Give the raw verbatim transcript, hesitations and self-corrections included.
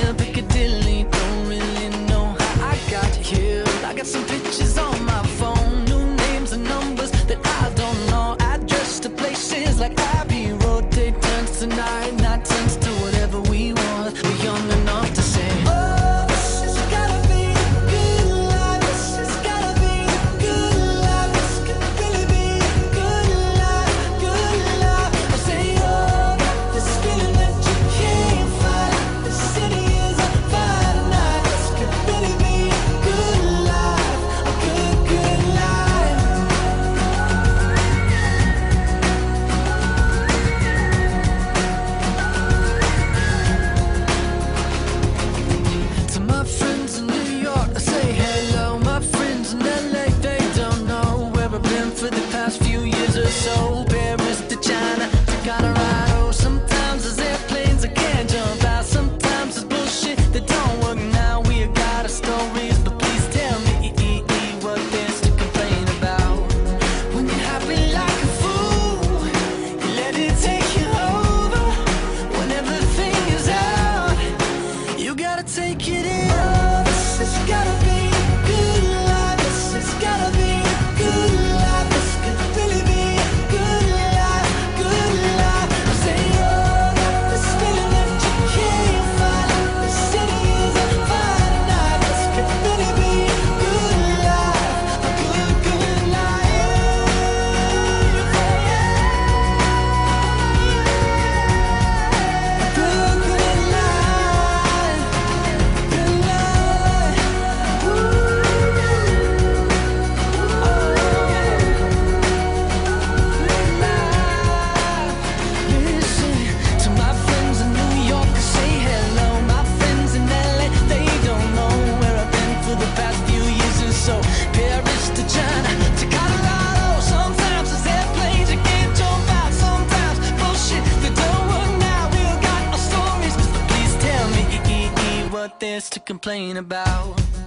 near Piccadilly. Don't really know how I got here. I got some pictures on my phone, new names and numbers that I don't know. Address to places like Abbey Road. Day turns to night, night turns to whatever we want. We're young enough to say, oh, this has gotta be a good life. This has gotta be a good life. This could really be a good life, good life. I say, oh, this feeling that you can't fight. The city is on fire tonight. This could really be a good life, a good, good life. To my friends in New York, I say hello. My friends in L A, they don't know where I've been for the past few years or so. Paris to China to Colorado. Sometimes there's airplanes I can't jump out. Sometimes it's bullshit that don't work. Now we got our stories, but please tell me what there's to complain about. When you're happy like a fool, you let it take you over. When everything is out, you gotta take it in. Oh, this has gotta be a good life. This has gotta be a good life. This could really be a good life, good life. I say, oh, this feeling that you can't fight. The city is on fire tonight. This could really be a good life, a good, good life. A good, good life, good life. Listen to my friends in New York, say hello. My friends in L A, they don't know where I've been for the past few years or so. Paris to China to Colorado. Sometimes there's airplanes you can't jump out. Sometimes bullshit that don't work. Now we all got our stories, but please tell me what there's to complain about.